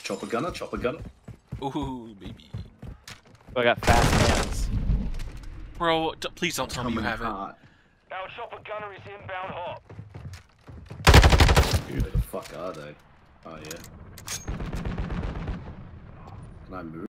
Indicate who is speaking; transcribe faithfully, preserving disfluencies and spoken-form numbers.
Speaker 1: Chopper gunner, chopper gunner.
Speaker 2: Ooh, baby.
Speaker 3: I got fast hands.
Speaker 2: Bro, d please don't tell me you
Speaker 1: Coming
Speaker 2: have it.
Speaker 1: hard.
Speaker 4: Our chopper gunner is inbound hot.
Speaker 1: Where the fuck are they? Oh yeah. Can I move?